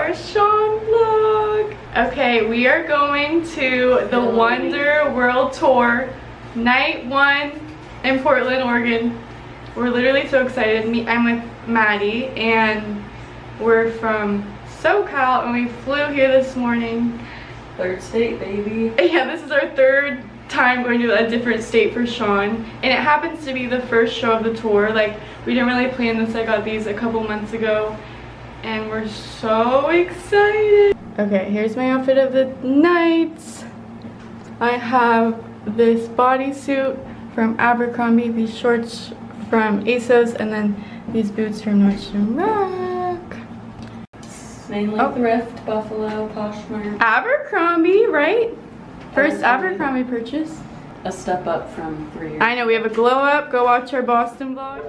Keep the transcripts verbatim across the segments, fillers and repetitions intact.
our Shawn vlog. Okay, we are going to the Wonder World Tour, night one in Portland, Oregon. We're literally so excited. Me, I'm with Maddie, and we're from SoCal, and we flew here this morning. Third state, baby. Yeah, this is our third time going to a different state for Shawn, and it happens to be the first show of the tour. Like, we didn't really plan this. I got these a couple months ago, and we're so excited. Okay, here's my outfit of the night. I have this bodysuit from Abercrombie, these shorts from ASOS, and then these boots from Nordstrom Rack. Mainly oh. Thrift, Buffalo, Poshmark. Abercrombie, right? First Abercrombie purchase. A step up from three years. I know, we have a glow up. Go watch our Boston vlog.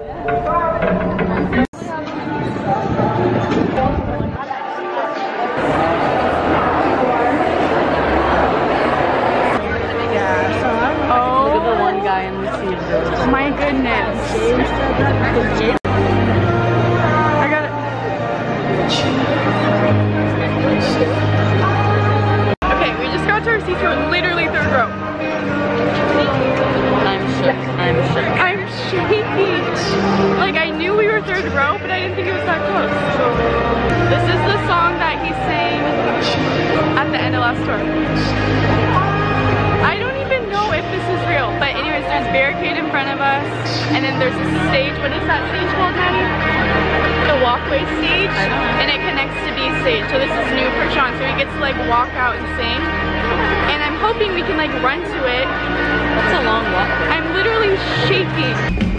Oh, look at the one guy in the seat. My goodness. I got it. Okay, we just got to our seats. We're literally third row. I'm shook. I'm shook. I'm shaking. Like, I knew we were third row, but I didn't think it was that close. This is the song that he sang at the end of last tour. I don't even know if this is real, but anyways, there's a barricade in front of us, and then there's a stage. What is that stage called, Maddie? The walkway stage, and it connects to B stage. So this is new for Shawn, so he gets to like walk out and sing. And I'm hoping we can like run to it. That's a long walk. I'm literally shaking.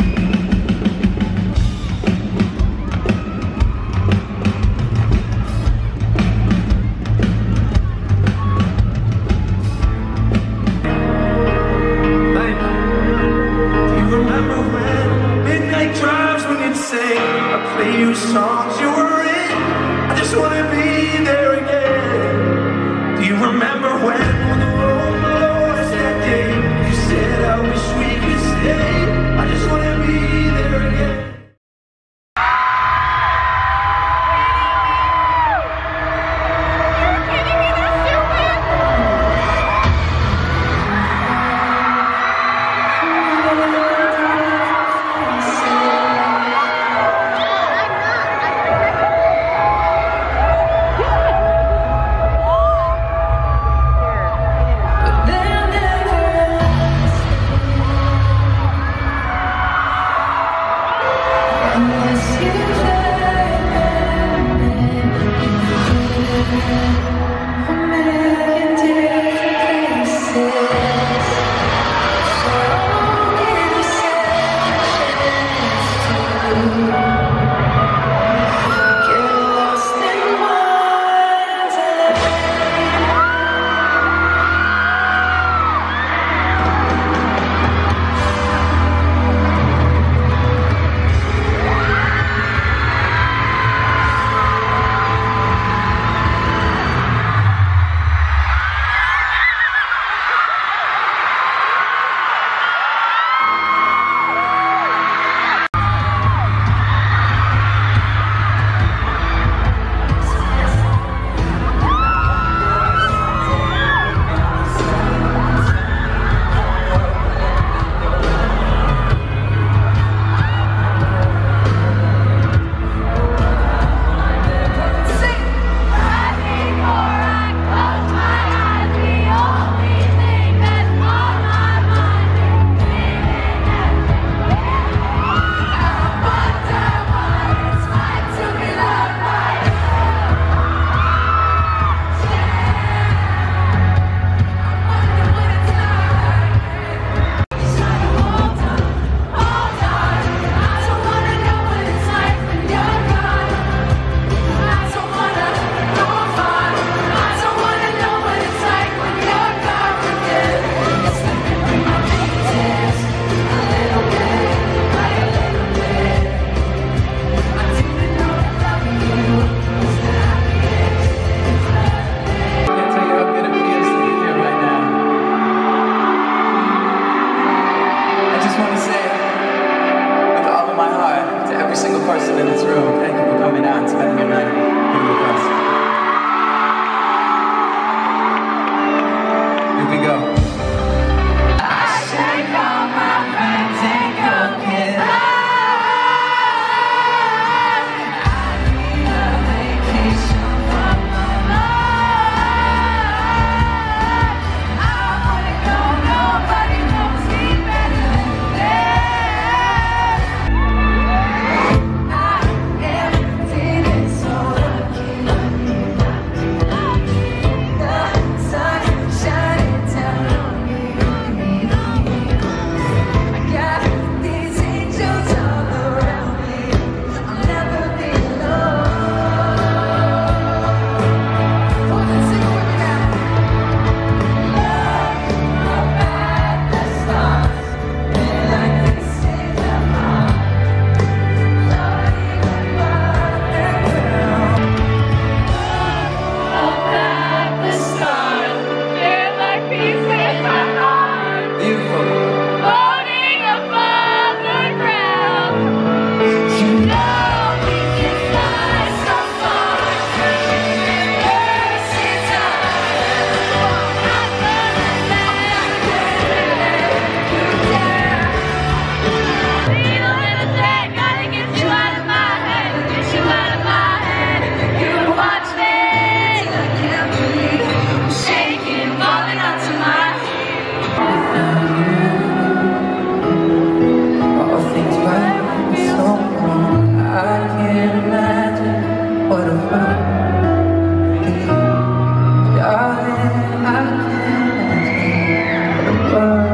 Songs you were in, I just want to be there again. Do you remember when, when the road below us that day, you said I wish we could stay? I just want to be there again. what a fool. Darling, I can't what a bird.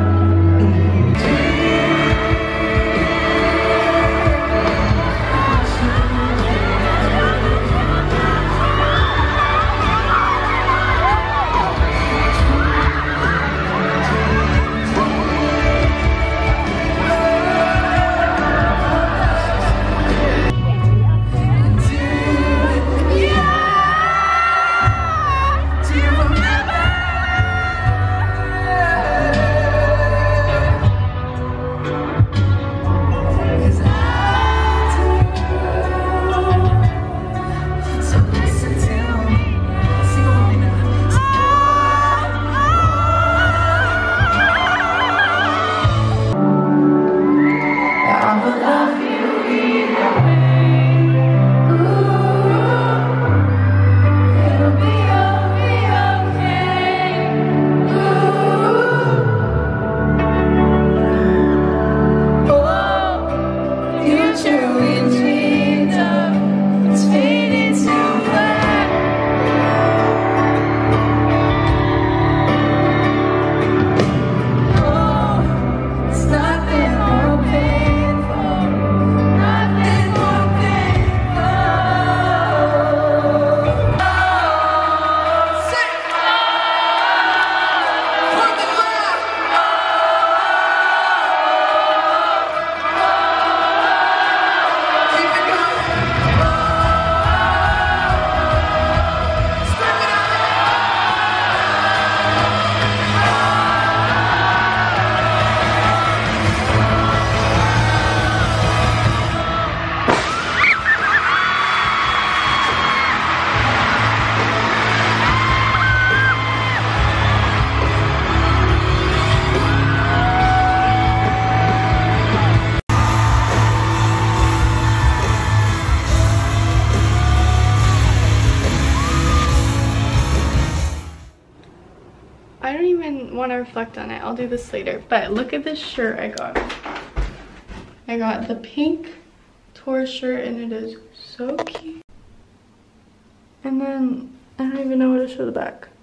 I don't even want to reflect on it. I'll do this later. But look at this shirt I got. I got the pink tour shirt and it is so cute. And then I don't even know how to show the back.